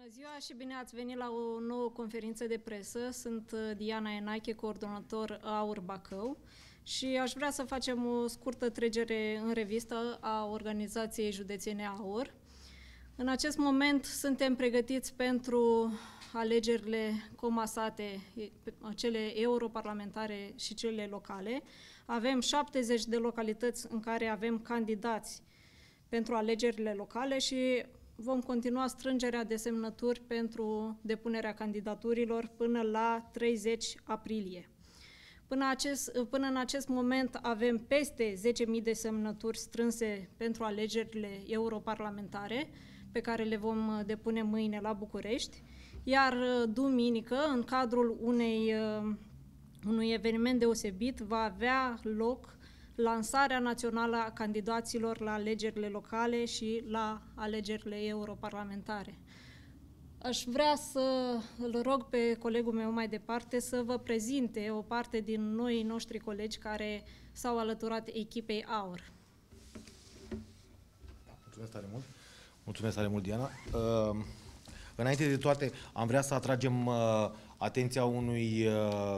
ziua și bine ați venit la o nouă conferință de presă. Sunt Diana Enache, coordonator AUR Bacău și aș vrea să facem o scurtă trecere în revistă a organizației județene AUR. În acest moment suntem pregătiți pentru alegerile comasate, cele europarlamentare și cele locale. Avem 70 de localități în care avem candidați pentru alegerile locale și vom continua strângerea de semnături pentru depunerea candidaturilor până la 30 aprilie. Până în acest moment avem peste 10.000 de semnături strânse pentru alegerile europarlamentare, pe care le vom depune mâine la București, iar duminică, în cadrul unui eveniment deosebit, va avea loc lansarea națională a candidaților la alegerile locale și la alegerile europarlamentare. Aș vrea să îl rog pe colegul meu mai departe să vă prezinte o parte din noii noștri colegi care s-au alăturat echipei AUR. Mulțumesc tare mult. Mulțumesc tare mult, Diana. Înainte de toate, am vrea să atragem atenția unui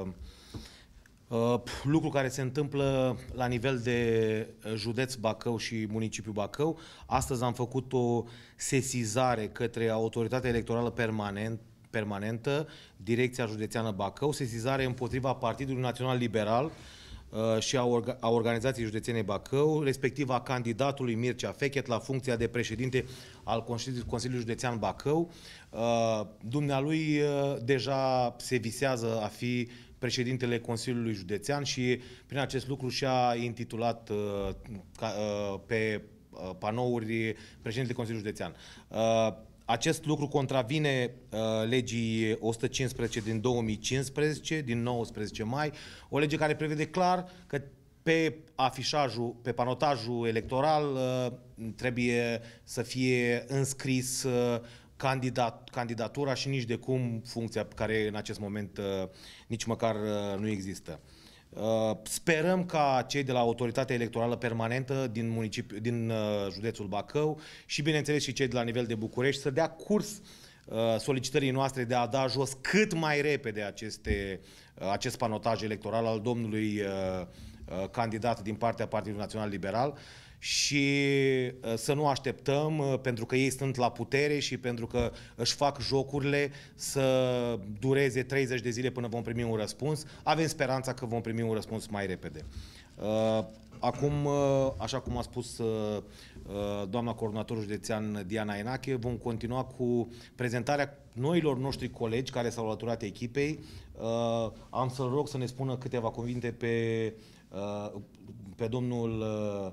lucru care se întâmplă la nivel de județ Bacău și municipiul Bacău. Astăzi am făcut o sesizare către Autoritatea Electorală Permanentă, Direcția Județeană Bacău, sesizare împotriva Partidului Național Liberal și a Organizației Județene Bacău, respectiv a candidatului Mircea Fechet la funcția de președinte al Consiliului Județean Bacău. Dumnealui deja se visează a fi președintele Consiliului Județean și prin acest lucru și-a intitulat pe panouri președintele Consiliului Județean. Acest lucru contravine legii 115 din 2015, din 19 mai, o lege care prevede clar că pe afișajul, pe panotajul electoral trebuie să fie înscris candidatura și nici de cum funcția care în acest moment nici măcar nu există. Sperăm ca cei de la Autoritatea Electorală Permanentă din județul Bacău și bineînțeles și cei de la nivel de București să dea curs solicitării noastre de a da jos cât mai repede acest panotaj electoral al domnului candidat din partea Partidului Național Liberal și să nu așteptăm, pentru că ei sunt la putere și pentru că își fac jocurile, să dureze 30 de zile până vom primi un răspuns. Avem speranța că vom primi un răspuns mai repede. Acum, așa cum a spus doamna coordonator județean Diana Enache, vom continua cu prezentarea noilor noștri colegi care s-au alăturat echipei. Am să-l rog să ne spună câteva cuvinte pe domnul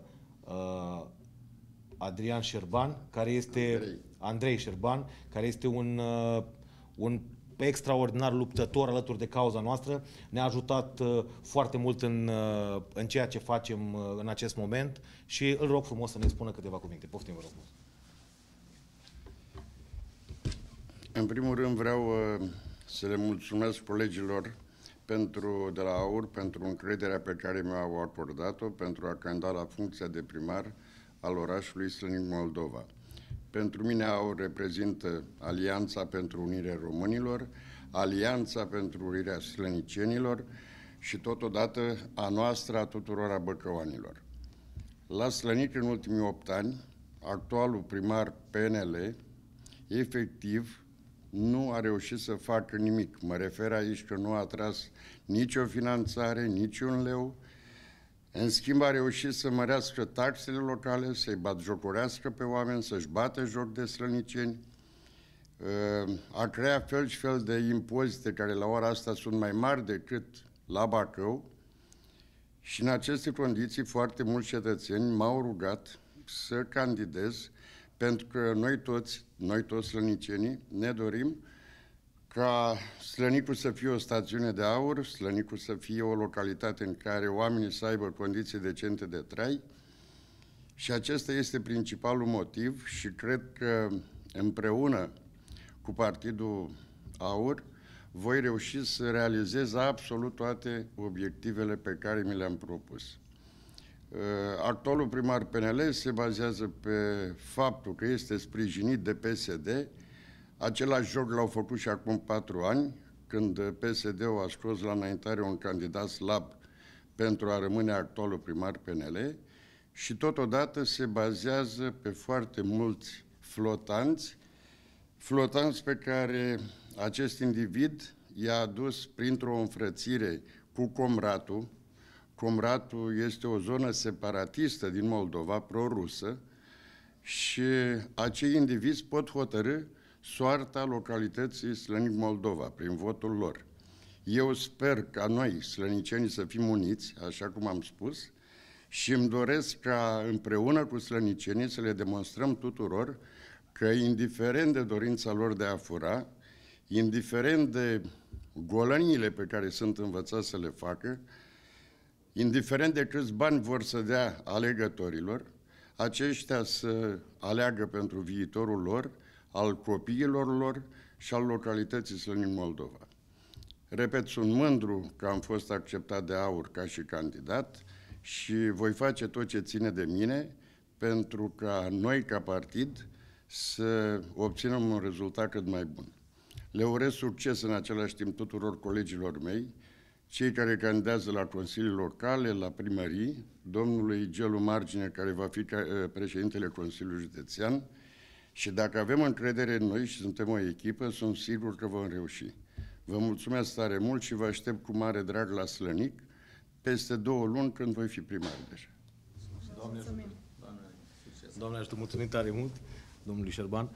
Adrian Șerban, care este Andrei Șerban, care este un extraordinar luptător alături de cauza noastră. Ne-a ajutat foarte mult în ceea ce facem în acest moment și îl rog frumos să ne spună câteva cuvinte. Poftim, vă rog. În primul rând vreau să le mulțumesc colegilor de la AUR pentru încrederea pe care mi-au acordat-o pentru a candida la funcția de primar al orașului Slănic Moldova. Pentru mine AUR reprezintă Alianța pentru Unirea Românilor, Alianța pentru Unirea Slănicenilor și totodată a noastră, a tuturor a băcăuanilor. La Slănic, în ultimii 8 ani, actualul primar PNL, efectiv, nu a reușit să facă nimic. Mă refer aici că nu a tras nicio finanțare, niciun leu. În schimb, a reușit să mărească taxele locale, să-i batjocorească pe oameni, să-și bată joc de slăniceni. A creat fel și fel de impozite care la ora asta sunt mai mari decât la Bacău. Și în aceste condiții, foarte mulți cetățeni m-au rugat să candidez, pentru că noi toți slănicenii, ne dorim ca Slănicul să fie o stațiune de aur, Slănicul să fie o localitate în care oamenii să aibă condiții decente de trai și acesta este principalul motiv și cred că împreună cu Partidul AUR voi reuși să realizez absolut toate obiectivele pe care mi le-am propus. Actualul primar PNL se bazează pe faptul că este sprijinit de PSD, Același joc l-au făcut și acum 4 ani, când PSD-ul a scos la înaintare un candidat slab pentru a rămâne actualul primar PNL și totodată se bazează pe foarte mulți flotanți pe care acest individ i-a adus printr-o înfrățire cu Comratul. Comratul este o zonă separatistă din Moldova, pro-rusă, și acei indivizi pot hotărî soarta localității Slănic Moldova prin votul lor. Eu sper ca noi, slănicenii, să fim uniți, așa cum am spus, și îmi doresc ca împreună cu slănicenii să le demonstrăm tuturor că, indiferent de dorința lor de a fura, indiferent de golăniile pe care sunt învățați să le facă, indiferent de câți bani vor să dea alegătorilor, aceștia să aleagă pentru viitorul lor, al copiilor lor și al localității Slănic Moldova. Repet, sunt mândru că am fost acceptat de AUR ca și candidat și voi face tot ce ține de mine pentru ca noi, ca partid, să obținem un rezultat cât mai bun. Le urez succes în același timp tuturor colegilor mei, cei care candidează la consilii locale, la primării, domnului Gelu Margine, care va fi președintele Consiliului Județean, și dacă avem încredere în noi și suntem o echipă, sunt sigur că vom reuși. Vă mulțumesc tare mult și vă aștept cu mare drag la Slănic peste 2 luni, când voi fi primar deja. Doamne ajută, mulțumim tare mult, domnului Șerban.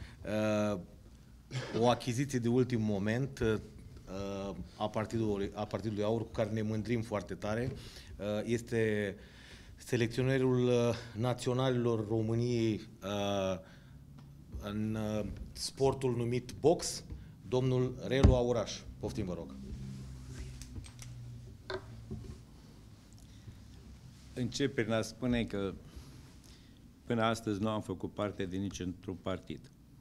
O achiziție de ultim moment a Partidului AUR, cu care ne mândrim foarte tare, este selecționerul naționalilor României în sportul numit box, domnul Relu Auraș. Poftim, vă rog. Încep prin a spune că până astăzi nu am făcut parte din niciun partid.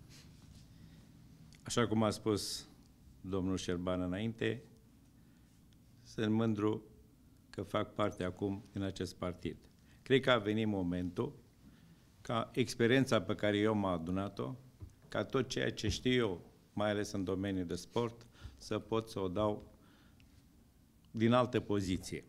Așa cum a spus domnul Șerban înainte, sunt mândru că fac parte acum din acest partid. Cred că a venit momentul ca experiența pe care eu m-am adunat-o, ca tot ceea ce știu eu, mai ales în domeniul de sport, să pot să o dau din altă poziție.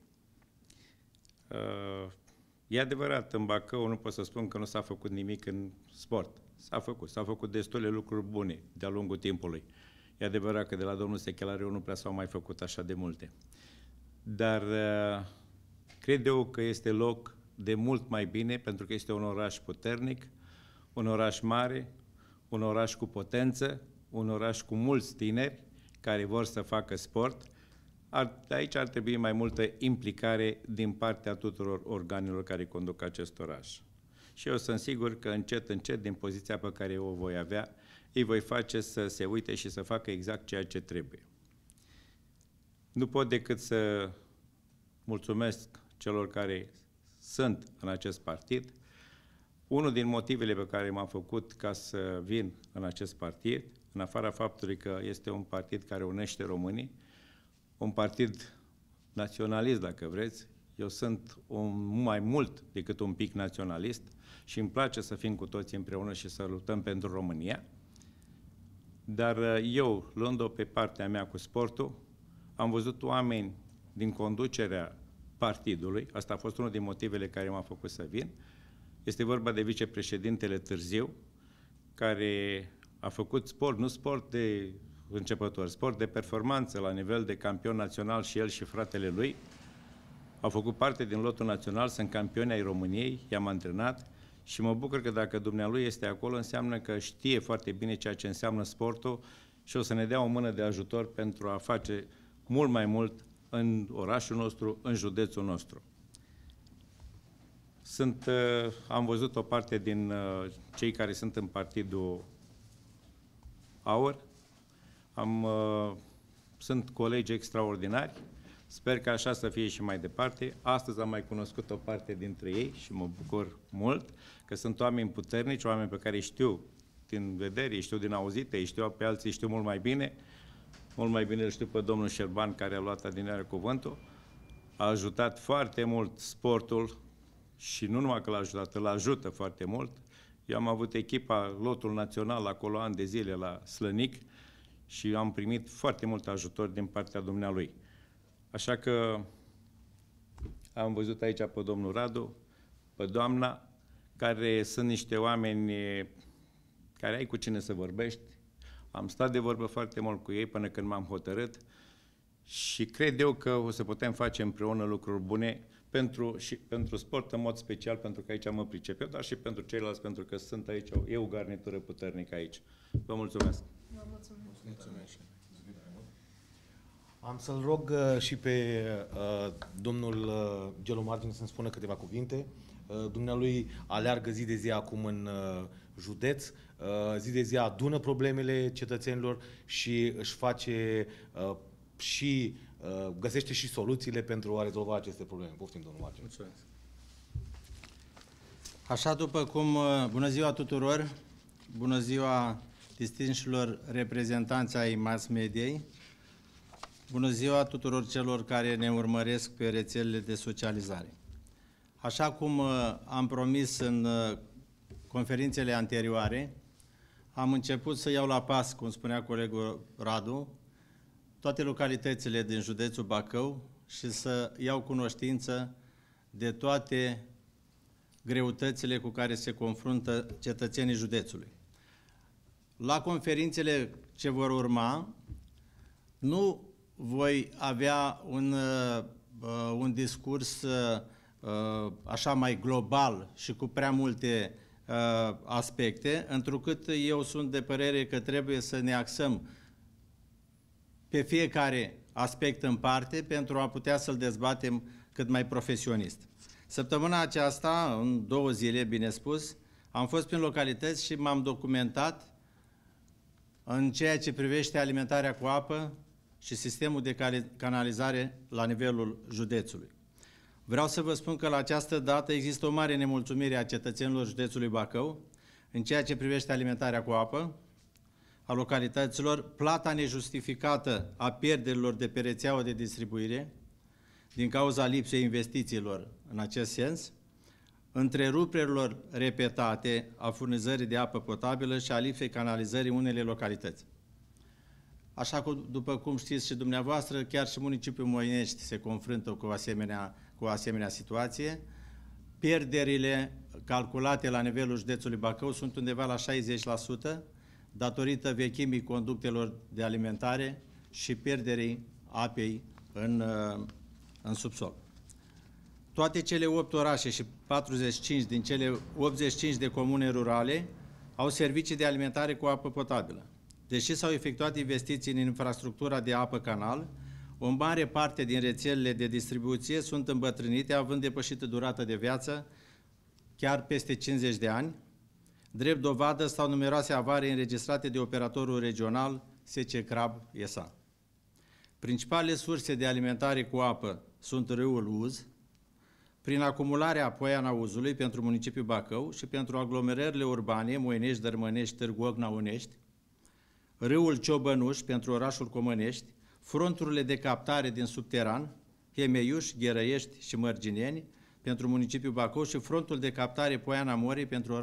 E adevărat, în Bacău nu pot să spun că nu s-a făcut nimic în sport. S-a făcut destule lucruri bune de-a lungul timpului. E adevărat că de la domnul Sechelariu nu prea s-au mai făcut așa de multe. Dar cred eu că este loc de mult mai bine, pentru că este un oraș puternic, un oraș mare, un oraș cu potență, un oraș cu mulți tineri care vor să facă sport. Aici ar trebui mai multă implicare din partea tuturor organelor care conduc acest oraș. Și eu sunt sigur că încet, încet, din poziția pe care eu o voi avea, îi voi face să se uite și să facă exact ceea ce trebuie. Nu pot decât să mulțumesc celor care sunt în acest partid. Unul din motivele pe care m-am făcut ca să vin în acest partid, în afara faptului că este un partid care unește românii, un partid naționalist, dacă vreți, eu sunt mai mult decât un pic naționalist și îmi place să fim cu toții împreună și să luptăm pentru România. Dar eu, luând-o pe partea mea cu sportul, am văzut oameni din conducerea partidului, asta a fost unul din motivele care m-a făcut să vin. Este vorba de vicepreședintele Târziu, care a făcut sport, nu sport de începător, sport de performanță la nivel de campion național, și el și fratele lui. Au făcut parte din lotul național, sunt campioni ai României, i-am antrenat și mă bucur că dacă dumnealui este acolo, înseamnă că știe foarte bine ceea ce înseamnă sportul și o să ne dea o mână de ajutor pentru a face mult mai mult în orașul nostru, în județul nostru. Am văzut o parte din cei care sunt în Partidul AUR. Sunt colegi extraordinari. Sper că așa să fie și mai departe. Astăzi am mai cunoscut o parte dintre ei și mă bucur mult că sunt oameni puternici, oameni pe care îi știu din vedere, îi știu din auzite, îi știu pe alții, îi știu mult mai bine. Mult mai bine îl știu pe domnul Șerban, care a luat adineară cuvântul. A ajutat foarte mult sportul și nu numai că l-a ajutat, îl ajută foarte mult. Eu am avut echipa, lotul național, acolo ani de zile la Slănic și am primit foarte mult ajutor din partea dumnealui. Așa că am văzut aici pe domnul Radu, pe doamna, care sunt niște oameni care ai cu cine să vorbești. Am stat de vorbă foarte mult cu ei până când m-am hotărât și cred eu că o să putem face împreună lucruri bune pentru sport în mod special, pentru că aici mă pricep eu, dar și pentru ceilalți, pentru că sunt aici, e o garnitură puternică aici. Vă mulțumesc! Vă mulțumesc! Am să-l rog și pe domnul Gelu Margine să-mi spună câteva cuvinte. Dumnealui aleargă zi de zi acum în județ, zi de zi adună problemele cetățenilor și își face găsește și soluțiile pentru a rezolva aceste probleme. Poftim, domnul Margine. Mulțumesc. Așa după cum, bună ziua tuturor, bună ziua distinșilor reprezentanți ai mass mediei, bună ziua tuturor celor care ne urmăresc pe rețelele de socializare. Așa cum am promis în conferințele anterioare, am început să iau la pas, cum spunea colegul Radu, toate localitățile din județul Bacău și să iau cunoștință de toate greutățile cu care se confruntă cetățenii județului. La conferințele ce vor urma, nu voi avea un discurs așa mai global și cu prea multe aspecte, întrucât eu sunt de părere că trebuie să ne axăm pe fiecare aspect în parte pentru a putea să-l dezbatem cât mai profesionist. Săptămâna aceasta, în 2 zile, bine spus, am fost prin localități și m-am documentat în ceea ce privește alimentarea cu apă și sistemul de canalizare la nivelul județului. Vreau să vă spun că la această dată există o mare nemulțumire a cetățenilor județului Bacău în ceea ce privește alimentarea cu apă a localităților, plata nejustificată a pierderilor de pe rețeaua de distribuire din cauza lipsei investițiilor în acest sens, întreruperilor repetate a furnizării de apă potabilă și a lipsei canalizării unele localități. Așa după cum știți și dumneavoastră, chiar și municipiul Moinești se confruntă cu o asemenea situație. Pierderile calculate la nivelul județului Bacău sunt undeva la 60%, datorită vechimii conductelor de alimentare și pierderii apei în subsol. Toate cele 8 orașe și 45 din cele 85 de comune rurale au servicii de alimentare cu apă potabilă. Deși s-au efectuat investiții în infrastructura de apă canal, o mare parte din rețelele de distribuție sunt îmbătrânite, având depășită durată de viață, chiar peste 50 de ani. Drept dovadă stau numeroase avarii înregistrate de operatorul regional SC Crab SA. Principalele surse de alimentare cu apă sunt râul Uz, prin acumularea Poiana Uzului pentru municipiul Bacău și pentru aglomerările urbane Moinești, Dărmănești, Târgu Ocna, Unești, râul Ciobănuș pentru orașul Comănești, fronturile de captare din subteran, Hemeiuș, Gherăiești și Mărgineni pentru municipiul Bacău și frontul de captare Poiana Morii pentru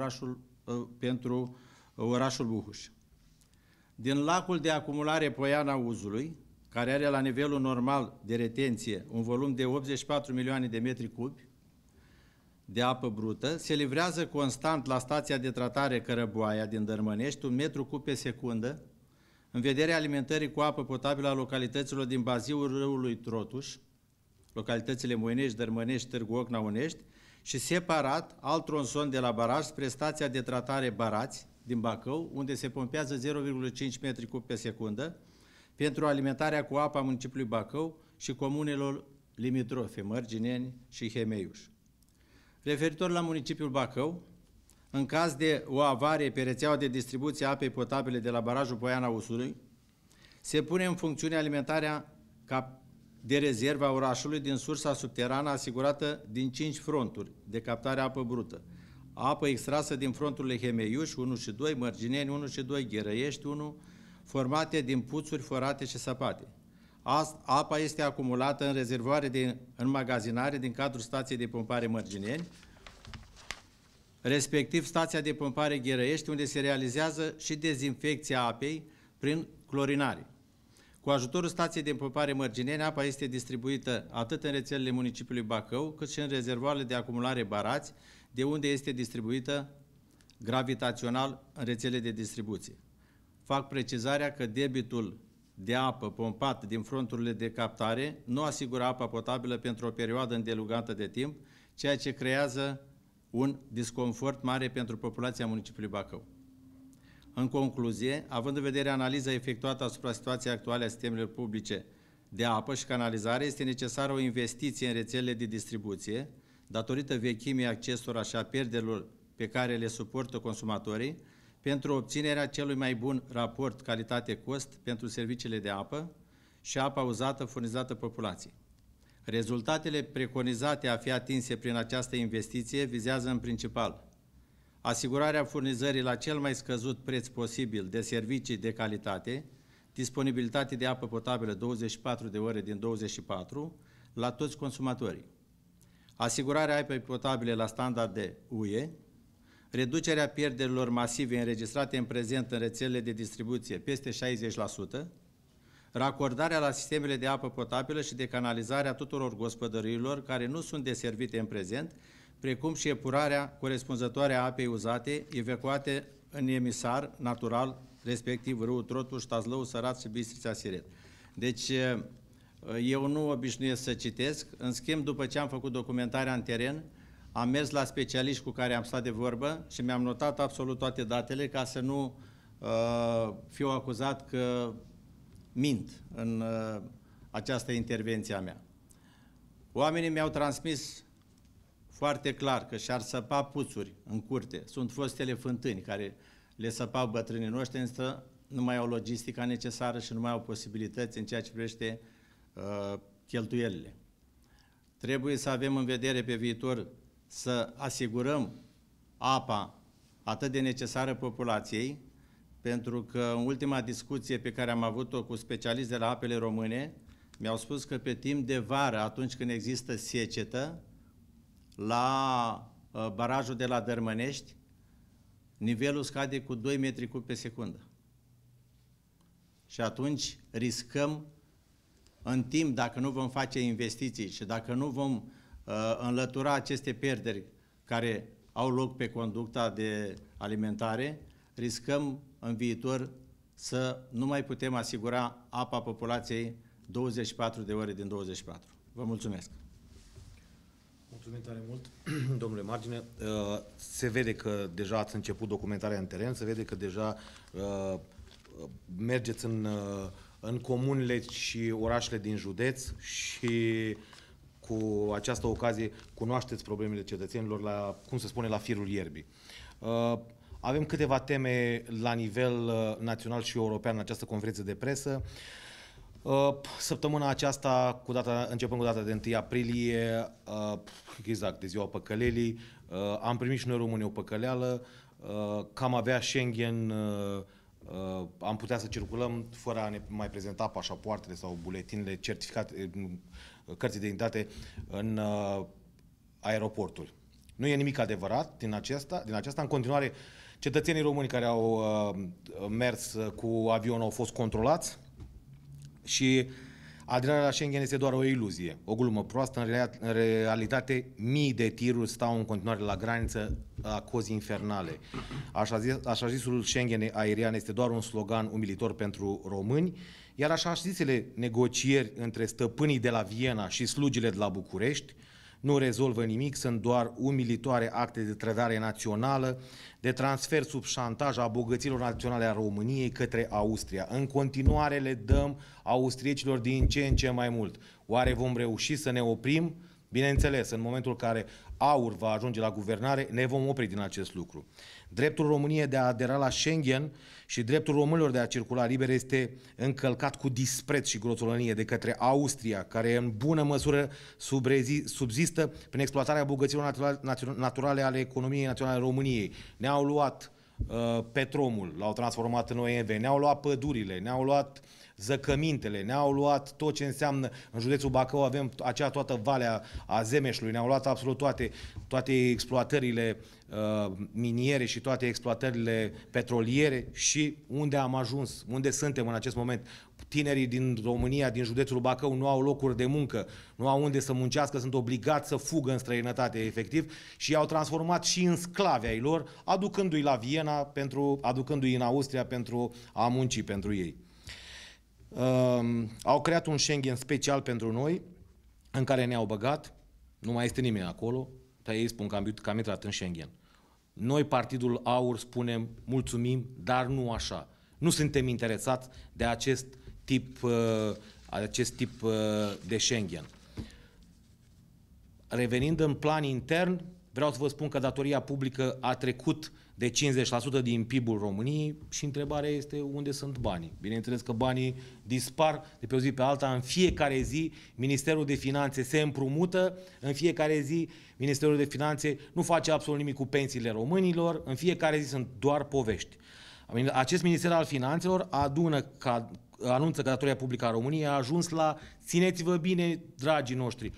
orașul Buhuș. Din lacul de acumulare Poiana Uzului, care are la nivelul normal de retenție un volum de 84 milioane de metri cubi de apă brută, se livrează constant la stația de tratare Cărăboaia din Dărmănești 1 metru cub pe secundă, în vederea alimentării cu apă potabilă a localităților din baziul râului Trotuș, localitățile Moinești, Dărmănești, Târgu Ocna, Unești, și separat alt tronson de la baraj spre stația de tratare Barați din Bacău, unde se pompează 0,5 metri cub pe secundă pentru alimentarea cu apă a municipiului Bacău și comunelor limitrofe, Mărgineni și Hemeiuș. Referitor la municipiul Bacău, în caz de o avarie pe rețeaua de distribuție a apei potabile de la barajul Poiana Uzului, se pune în funcțiune alimentarea de rezervă a orașului din sursa subterană asigurată din 5 fronturi de captare apă brută. Apă extrasă din fronturile Hemeiuș 1 și 2, Mărgineni 1 și 2, Gherăiești 1, formate din puțuri forate și săpate. Apa este acumulată în rezervoare de înmagazinare din cadrul stației de pompare Mărgineni, respectiv stația de pompare Gherăiești, unde se realizează și dezinfecția apei prin clorinare. Cu ajutorul stației de pompare Mărgineni, apa este distribuită atât în rețelele municipiului Bacău, cât și în rezervoarele de acumulare Barați, de unde este distribuită gravitațional în rețele de distribuție. Fac precizarea că debitul de apă pompat din fronturile de captare nu asigură apa potabilă pentru o perioadă îndelungată de timp, ceea ce creează un disconfort mare pentru populația municipiului Bacău. În concluzie, având în vedere analiza efectuată asupra situației actuale a sistemelor publice de apă și canalizare, este necesară o investiție în rețelele de distribuție, datorită vechimii accesora și a pierderilor pe care le suportă consumatorii, pentru obținerea celui mai bun raport calitate-cost pentru serviciile de apă și apa uzată furnizată populației. Rezultatele preconizate a fi atinse prin această investiție vizează în principal asigurarea furnizării la cel mai scăzut preț posibil de servicii de calitate, disponibilitate de apă potabilă 24 de ore din 24 la toți consumatorii, asigurarea apei potabile la standarde UE, reducerea pierderilor masive înregistrate în prezent în rețelele de distribuție peste 60%, racordarea la sistemele de apă potabilă și de canalizare a tuturor gospodăriilor care nu sunt deservite în prezent, precum și epurarea corespunzătoare a apei uzate evacuate în emisar natural, respectiv râul Trotu, Ștazlău, Sărat și Bistrița Siret. Deci, eu nu obișnuiesc să citesc, în schimb, după ce am făcut documentarea în teren, am mers la specialiști cu care am stat de vorbă și mi-am notat absolut toate datele ca să nu fiu acuzat că mint în această intervenție a mea. Oamenii mi-au transmis foarte clar că și-ar săpa puțuri în curte. Sunt fostele fântâni care le săpau bătrânii noștri, însă nu mai au logistica necesară și nu mai au posibilități în ceea ce privește cheltuielile. Trebuie să avem în vedere pe viitor să asigurăm apa atât de necesară populației, pentru că în ultima discuție pe care am avut-o cu specialiști de la Apele Române, mi-au spus că pe timp de vară, atunci când există secetă, la barajul de la Dărmănești, nivelul scade cu 2 metri cub pe secundă. Și atunci riscăm în timp, dacă nu vom face investiții și dacă nu vom înlătura aceste pierderi care au loc pe conducta de alimentare, riscăm în viitor să nu mai putem asigura apa populației 24 de ore din 24. Vă mulțumesc! Mulțumim tare mult, domnule Margine. Se vede că deja ați început documentarea în teren, se vede că deja mergeți în comunele și orașele din județ și cu această ocazie cunoașteți problemele cetățenilor la, cum se spune, la firul ierbii. Avem câteva teme la nivel național și european în această conferință de presă. Săptămâna aceasta, începând cu data de 1 aprilie, exact, de ziua păcălelii, am primit și noi români o păcăleală, că am avea Schengen, am putea să circulăm fără a ne mai prezenta pașapoartele sau buletinele certificate, cărții de identitate în aeroporturi. Nu e nimic adevărat din aceasta. În continuare, cetățenii români care au mers cu avionul au fost controlați și aderarea la Schengen este doar o iluzie, o glumă proastă. În realitate, mii de tiruri stau în continuare la graniță la cozi infernale. Așa zisul Schengen aerian este doar un slogan umilitor pentru români, iar așa zisele negocieri între stăpânii de la Viena și slugile de la București nu rezolvă nimic, sunt doar umilitoare acte de trădare națională, de transfer sub șantaj a bogăților naționale a României către Austria. În continuare le dăm austriecilor din ce în ce mai mult. Oare vom reuși să ne oprim? Bineînțeles, în momentul în care AUR va ajunge la guvernare, ne vom opri din acest lucru. Dreptul României de a adera la Schengen și dreptul românilor de a circula liber este încălcat cu dispreț și groțolănie de către Austria, care în bună măsură subzistă prin exploatarea bogăților naturale ale economiei naționale a României. Ne-au luat petromul, l-au transformat în OMV, ne-au luat pădurile, ne-au luat zăcămintele, ne-au luat tot ce înseamnă, în județul Bacău avem toată valea a Zemeșului, ne-au luat absolut toate exploatările miniere și toate exploatările petroliere și unde am ajuns, unde suntem în acest moment. Tinerii din România, din județul Bacău, nu au locuri de muncă, nu au unde să muncească, sunt obligați să fugă în străinătate, efectiv, și i-au transformat și în sclavi ai lor, aducându-i la Viena, aducându-i în Austria pentru a munci pentru ei. Au creat un Schengen special pentru noi, în care ne-au băgat, nu mai este nimeni acolo, dar ei spun că am intrat în Schengen. Noi, Partidul Aur, spunem mulțumim, dar nu așa. Nu suntem interesați de acest tip de Schengen. Revenind în plan intern, vreau să vă spun că datoria publică a trecut de 50% din PIB-ul României și întrebarea este unde sunt banii. Bineînțeles că banii dispar de pe o zi pe alta. În fiecare zi Ministerul de Finanțe se împrumută, în fiecare zi Ministerul de Finanțe nu face absolut nimic cu pensiile românilor, în fiecare zi sunt doar povești. Acest Minister al Finanțelor anunță că datoria publică a României a ajuns la, țineți-vă bine, dragii noștri,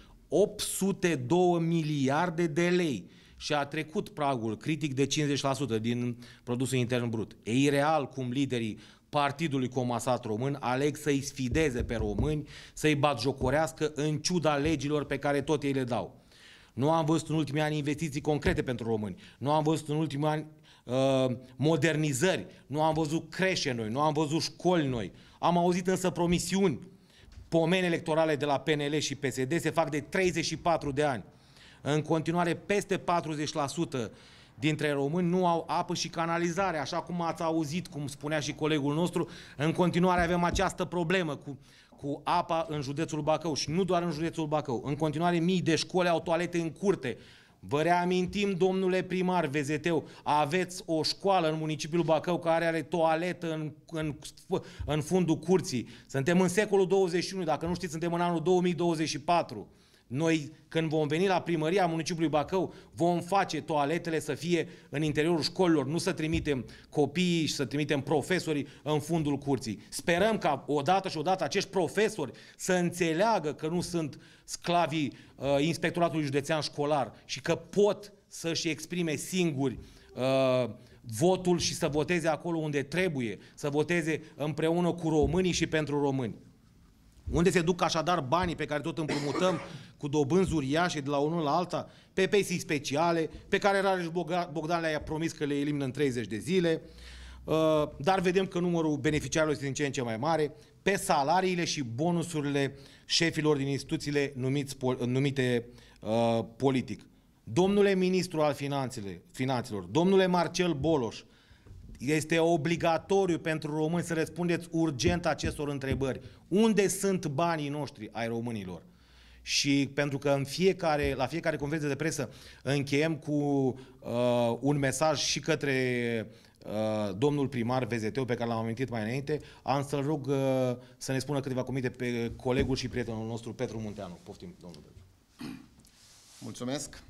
802 miliarde de lei și a trecut pragul critic de 50% din produsul intern brut. E ireal cum liderii Partidului Comasat Român aleg să-i sfideze pe români, să-i batjocorească în ciuda legilor pe care tot ei le dau. Nu am văzut în ultimii ani investiții concrete pentru români, nu am văzut în ultimii ani modernizări, nu am văzut creșe noi, nu am văzut școli noi. Am auzit însă promisiuni, pomeni electorale de la PNL și PSD se fac de 34 de ani. În continuare, peste 40% dintre români nu au apă și canalizare, așa cum ați auzit, cum spunea și colegul nostru. În continuare avem această problemă cu apa în județul Bacău și nu doar în județul Bacău. În continuare, mii de școli au toalete în curte. Vă reamintim, domnule primar VZT-ul, aveți o școală în municipiul Bacău care are toaletă în fundul curții. Suntem în secolul 21, dacă nu știți, suntem în anul 2024. Noi, când vom veni la primăria municipiului Bacău, vom face toaletele să fie în interiorul școlilor, nu să trimitem copiii și să trimitem profesorii în fundul curții. Sperăm ca odată și odată acești profesori să înțeleagă că nu sunt sclavii Inspectoratului Județean Școlar și că pot să-și exprime singuri votul și să voteze acolo unde trebuie, să voteze împreună cu românii și pentru români. Unde se duc așadar banii pe care tot împrumutăm cu dobânzi uriașe de la unul la alta, pe pensii speciale, pe care Rareș Bogdan le-a promis că le elimină în 30 de zile, dar vedem că numărul beneficiarilor este din ce în ce mai mare, pe salariile și bonusurile șefilor din instituțiile numite politic. Domnule ministru al finanțelor, domnule Marcel Boloș, este obligatoriu pentru români să răspundeți urgent acestor întrebări. Unde sunt banii noștri ai românilor? Și pentru că la fiecare conferință de presă încheiem cu un mesaj și către domnul primar VZT-ul pe care l-am amintit mai înainte, am să-l rog să ne spună câteva cuvinte pe colegul și prietenul nostru, Petru Munteanu. Poftim, domnul Petru. Mulțumesc.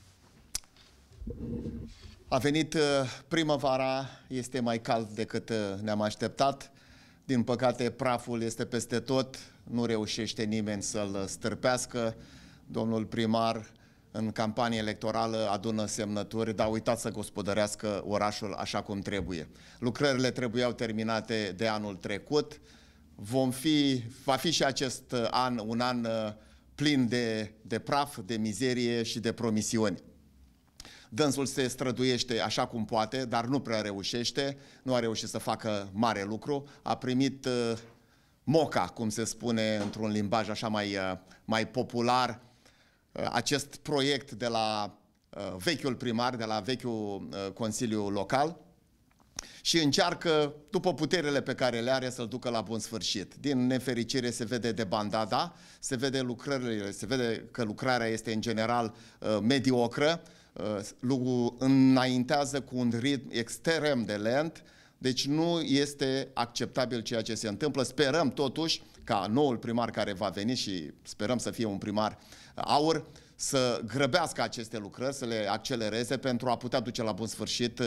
A venit primăvara, este mai cald decât ne-am așteptat. Din păcate, praful este peste tot, nu reușește nimeni să-l stârpească. Domnul primar, în campanie electorală, adună semnături, dar a uitat să gospodărească orașul așa cum trebuie. Lucrările trebuiau terminate de anul trecut. Va fi și acest an un an plin de praf, de mizerie și de promisiuni. Dânsul se străduiește așa cum poate, dar nu prea reușește, nu a reușit să facă mare lucru, a primit moca, cum se spune într-un limbaj așa mai popular, acest proiect de la vechiul primar, de la vechiul Consiliu Local și încearcă, după puterile pe care le are, să-l ducă la bun sfârșit. Din nefericire se vede debandada, se vede lucrările, se vede că lucrarea este în general mediocră, înaintează cu un ritm extrem de lent, deci nu este acceptabil ceea ce se întâmplă. Sperăm totuși ca noul primar care va veni și sperăm să fie un primar aur să grăbească aceste lucrări, să le accelereze pentru a putea duce la bun sfârșit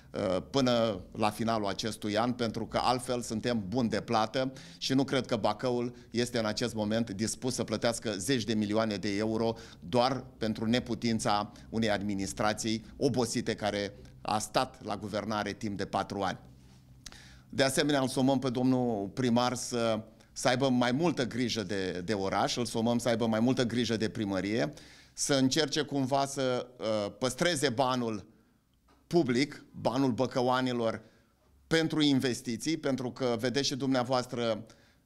până la finalul acestui an, pentru că altfel suntem buni de plată și nu cred că Bacăul este în acest moment dispus să plătească zeci de milioane de euro doar pentru neputința unei administrații obosite care a stat la guvernare timp de 4 ani. De asemenea, îl somăm pe domnul primar să aibă mai multă grijă de oraș, îl somăm să aibă mai multă grijă de primărie, să încerce cumva să păstreze banul public, banul băcăuanilor pentru investiții, pentru că vedeți și dumneavoastră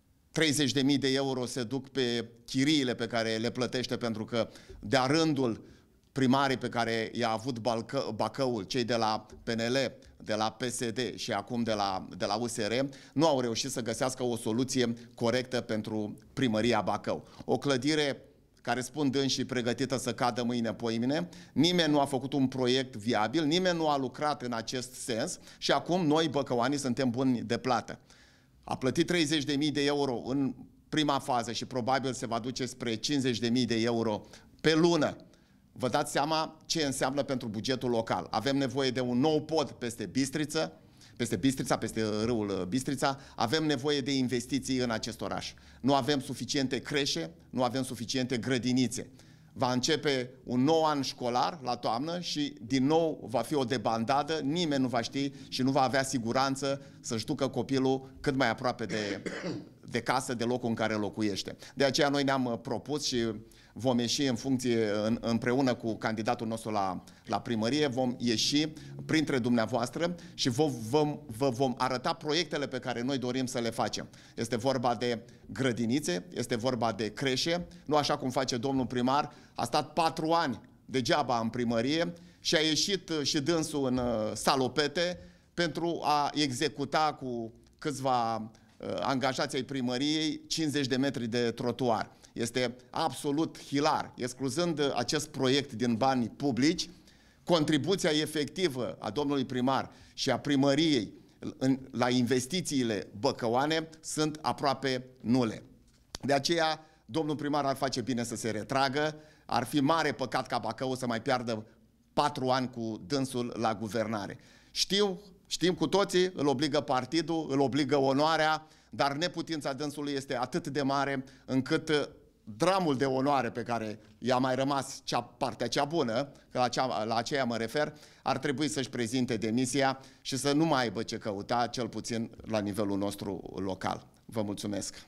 30.000 de euro se duc pe chiriile pe care le plătește, pentru că de-a rândul primarii pe care i-a avut Bacăul, cei de la PNL, de la PSD și acum de la USR, nu au reușit să găsească o soluție corectă pentru primăria Bacău. O clădire care, spun dânsii, pregătită să cadă mâine, poimine, nimeni nu a făcut un proiect viabil, nimeni nu a lucrat în acest sens și acum noi, băcăoanii, suntem buni de plată. A plătit 30.000 de euro în prima fază și probabil se va duce spre 50.000 de euro pe lună. Vă dați seama ce înseamnă pentru bugetul local. Avem nevoie de un nou pod peste Bistrița, peste râul Bistrița. Avem nevoie de investiții în acest oraș. Nu avem suficiente creșe, nu avem suficiente grădinițe. Va începe un nou an școlar la toamnă și din nou va fi o debandadă, nimeni nu va ști și nu va avea siguranță să-și ducă copilul cât mai aproape de casă, de locul în care locuiește. De aceea noi ne-am propus și vom ieși în funcție, împreună cu candidatul nostru la primărie, vom ieși printre dumneavoastră și vă vom arăta proiectele pe care noi dorim să le facem. Este vorba de grădinițe, este vorba de creșe, nu așa cum face domnul primar, a stat 4 ani degeaba în primărie și a ieșit și dânsul în salopete pentru a executa cu câțiva angajați ai primăriei 50 de metri de trotuar. Este absolut hilar. Excluzând acest proiect din bani publici, contribuția efectivă a domnului primar și a primăriei la investițiile băcăoane sunt aproape nule. De aceea, domnul primar ar face bine să se retragă, ar fi mare păcat ca Bacău să mai piardă 4 ani cu dânsul la guvernare. Știm cu toții, îl obligă partidul, îl obligă onoarea, dar neputința dânsului este atât de mare încât dramul de onoare pe care i-a mai rămas partea cea bună, că la aceea mă refer, ar trebui să-și prezinte demisia și să nu mai aibă ce căuta, cel puțin la nivelul nostru local. Vă mulțumesc!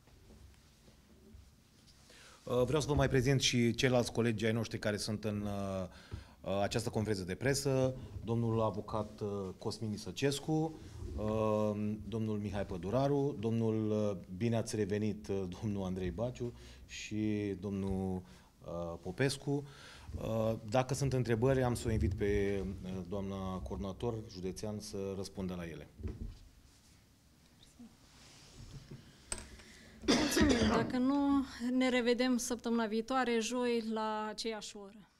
Vreau să vă mai prezint și ceilalți colegi ai noștri care sunt în această conferință de presă, domnul avocat Cosmin Isăcescu, domnul Mihai Păduraru, domnul, bine ați revenit, domnul Andrei Baciu și domnul Popescu. Dacă sunt întrebări, am să o invit pe doamna coordonator județean să răspundă la ele. Mulțumim. Dacă nu, ne revedem săptămâna viitoare, joi, la aceeași oră.